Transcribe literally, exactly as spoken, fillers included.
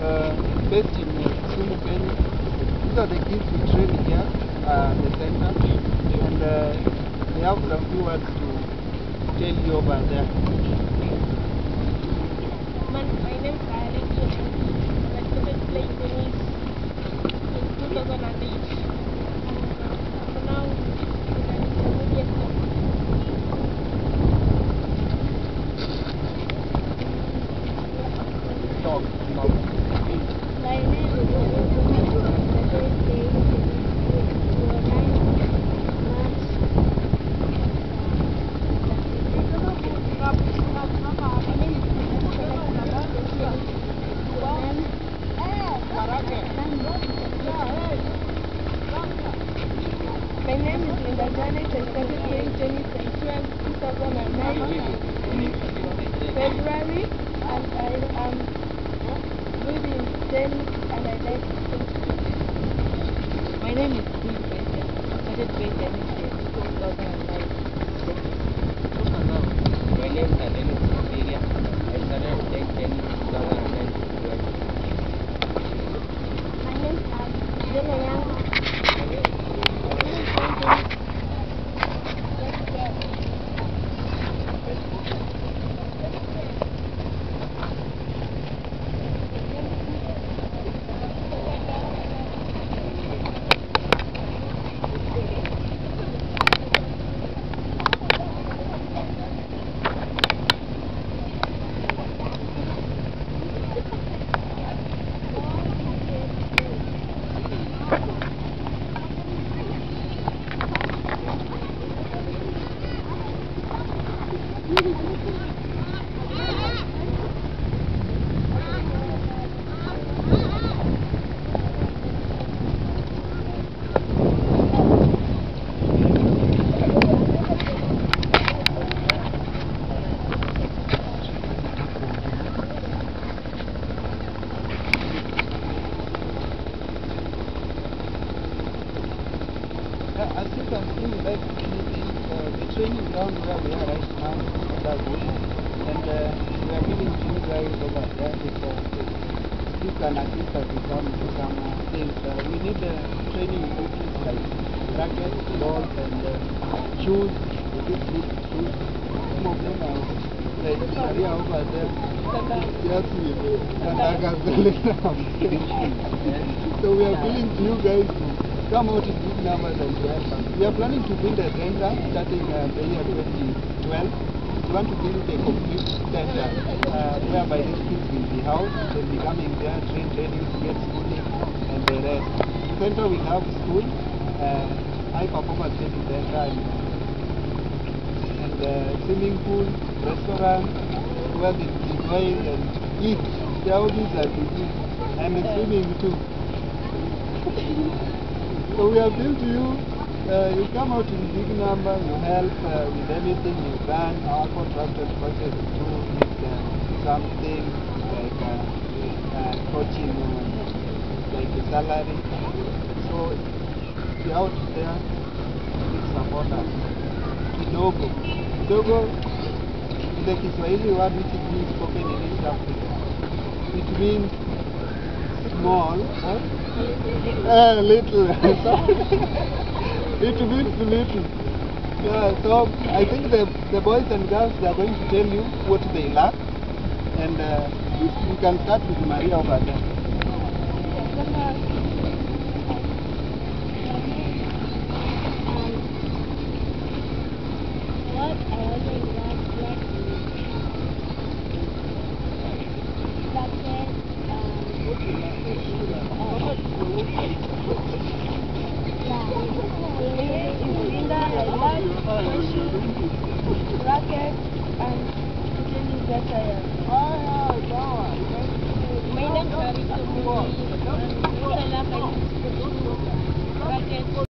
uh, based in Kisumu, Kenya. These are the kids we train here uh, the center, and uh, we have some few words to tell you over there. My, my name is Alex. I started playing tennis in two thousand eight. For now, I'm intermediate level. Talk. My name is Alex. I started playing My name is Linda Janet. I started playing tennis in two thousand nine, February, and I am good in tennis and I like it. My name is Steve Bender. I started playing tennis in two thousand nine. My name is Dennis Syria. I started playing tennis in two thousand nine. My name is Adela Yang. As you can see, like anything, uh, the training ground where we are right now is that good, and uh, we are giving you guys over there if uh, you can assist us with some, some uh, things. Uh, we need uh, training equipment like rackets, balls, and uh, shoes. We need good shoes. Some of them are like Maria over there. Yes, with Kandaga So we are appealing to you guys to come out in big numbers and help us. We are planning to build a center starting uh, the year twenty twelve. We want to build a complete center uh, whereby these kids will be housed, they'll be coming there, train training, get schooling, and the rest. The center will have school, uh, high performance training center, and, and uh, swimming pool, restaurant, where they enjoy and eat. The hobbies are to eat, and the swimming too. So we appeal to you, uh, you come out in big number, you help uh, with anything you can. Our contracted process to need uh, something like uh, uh, coaching, uh, like a salary. So if you're out there, please support us. Kidogo. Kidogo is the Kiswahili word which is being spoken in East Africa. It means small, huh? Uh, little. It means little. Yeah, so I think the, the boys and girls, they are going to tell you what they lack, and uh, we, we can start with Maria over there. Racket and tennis that I am. My name is Arito Mui.